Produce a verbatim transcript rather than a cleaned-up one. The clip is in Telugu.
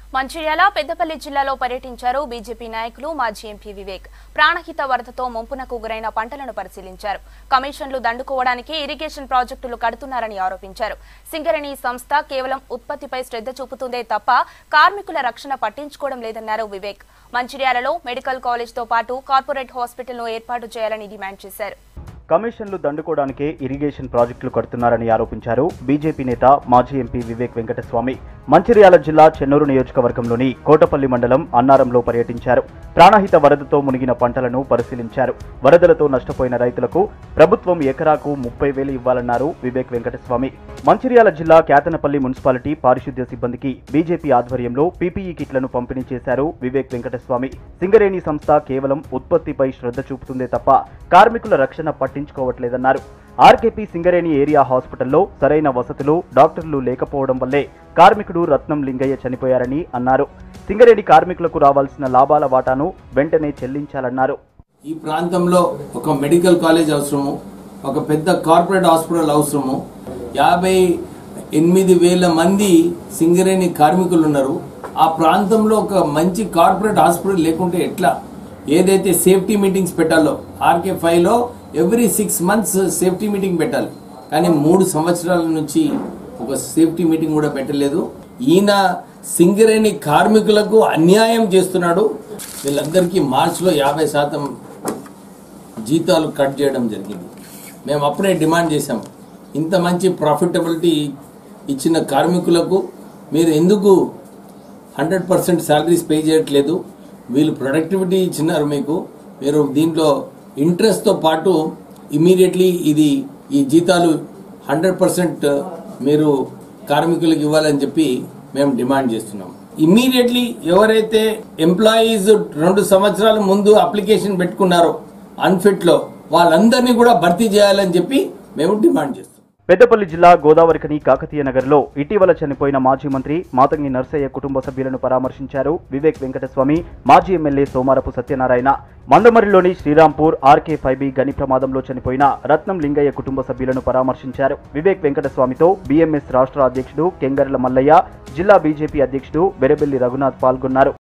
మంచిర్యాల పెద్దపల్లి జిల్లాలో పర్యటించారు బీజేపీ నాయకులు మాజీ ఎంపీ వివేక్. ప్రాణహిత వరదతో ముంపునకు గురైన పంటలను పరిశీలించారు. కమిషన్లు దండుకోవడానికి ఇరిగేషన్ ప్రాజెక్టులు కడుతున్నారని ఆరోపించారు. సింగరేణి సంస్థ కేవలం ఉత్పత్తిపై శ్రద్ధ చూపుతుందే తప్ప కార్మికుల రక్షణ పట్టించుకోవడం లేదన్నారు వివేక్. మంచిర్యాలలో మెడికల్ కాలేజ్ తో పాటు కార్పొరేట్ హాస్పిటల్ ను ఏర్పాటు చేయాలని డిమాండ్ చేశారు. కమిషన్లు దండుకోవడానికే ఇరిగేషన్ ప్రాజెక్టులు కడుతున్నారని ఆరోపించారు బీజేపీ నేత మాజీ ఎంపీ వివేక్ వెంకటస్వామి. మంచిర్యాల జిల్లా చెన్నూరు నియోజకవర్గంలోని కోటపల్లి మండలం అన్నారంలో పర్యటించారు. ప్రాణహిత వరదతో మునిగిన పంటలను పరిశీలించారు. వరదలతో నష్టపోయిన రైతులకు ప్రభుత్వం ఎకరాకు ముప్పై వేలు ఇవ్వాలన్నారు వివేక్ వెంకటస్వామి. మంచిర్యాల జిల్లా కేతనపల్లి మున్సిపాలిటీ పారిశుద్ధ్య సిబ్బందికి బీజేపీ ఆధ్వర్యంలో పీపీఈ కిట్లను పంపిణీ చేశారు వివేక్ వెంకటస్వామి. సింగరేణి సంస్థ కేవలం ఉత్పత్తిపై శ్రద్ధ చూపుతుందే తప్ప కార్మికుల రక్షణ పట్టించుకోవట్లేదన్నారు. ఆర్కేపీ సింగరేణి ఏరియా హాస్పిటల్లో సరైన వసతులు, డాక్టర్లు లేకపోవడం వల్లే కార్మికుడు రత్నం లింగయ్య చనిపోయారని అన్నారు. సింగరేణి కార్మికులకు రావాల్సిన లాభాల వాటాను వెంటనే చెల్లించాలన్నారు. ఈ ప్రాంతంలో ఒక మెడికల్ కాలేజ్ అవసరము, ఒక పెద్ద కార్పొరేట్ హాస్పిటల్ అవసరము. యాభై ఎనిమిది వేల మంది సింగరేణి కార్మికులు ఉన్నారు. ఆ ప్రాంతంలో ఒక మంచి కార్పొరేట్ హాస్పిటల్ లేకుంటే ఎట్లా? ఏదైతే సేఫ్టీ మీటింగ్స్ పెట్టాలో ఆర్కే ఫైవ్ లో every six months safety meeting పెట్టాలి, కానీ మూడు సంవత్సరాల నుంచి ఒక సేఫ్టీ మీటింగ్ కూడా పెట్టలేదు. ఈయన సింగరేణి కార్మికులకు అన్యాయం చేస్తున్నాడు. వీళ్ళందరికీ మార్చిలో యాభై శాతం జీతాలు కట్ చేయడం జరిగింది. మేము అప్పుడే డిమాండ్ చేశాము, ఇంత మంచి ప్రాఫిటబిలిటీ ఇచ్చిన కార్మికులకు మీరు ఎందుకు హండ్రెడ్ పర్సెంట్ శాలరీస్ పే చేయట్లేదు? వీళ్ళు ప్రొడక్టివిటీ ఇచ్చినారు మీకు, మీరు దీంట్లో ఇంట్రెస్ట్తో పాటు ఇమీడియట్లీ ఇది ఈ జీతాలు హండ్రెడ్ పర్సెంట్ మీరు కార్మికులకు ఇవ్వాలని చెప్పి మేము డిమాండ్ చేస్తున్నాం. ఇమీడియట్లీ ఎవరైతే ఎంప్లాయీస్ రెండు సంవత్సరాల ముందు అప్లికేషన్ పెట్టుకున్నారో అన్ఫిట్లో వాళ్ళందరినీ కూడా భర్తీ చేయాలని చెప్పి మేము డిమాండ్ చేస్తున్నాం. పెద్దపల్లి జిల్లా గోదావరికని కాకతీయ నగర్లో ఇటీవల చనిపోయిన మాజీ మంత్రి మాతంగి నర్సయ్య కుటుంబ సభ్యులను పరామర్శించారు వివేక్ వెంకటస్వామి. మాజీ ఎమ్మెల్యే సోమారపు సత్యనారాయణ మందమరిలోని శ్రీరాంపూర్ ఆర్కే ఫైవ్ బి గని ప్రమాదంలో చనిపోయిన రత్నం లింగయ్య కుటుంబ సభ్యులను పరామర్శించారు. వివేక్ వెంకటస్వామితో బీఎంఎస్ రాష్ట్ర అధ్యక్షుడు కెంగర్ల మల్లయ్య, జిల్లా బీజేపీ అధ్యక్షుడు బెరబెల్లి రఘునాథ్ పాల్గొన్నారు.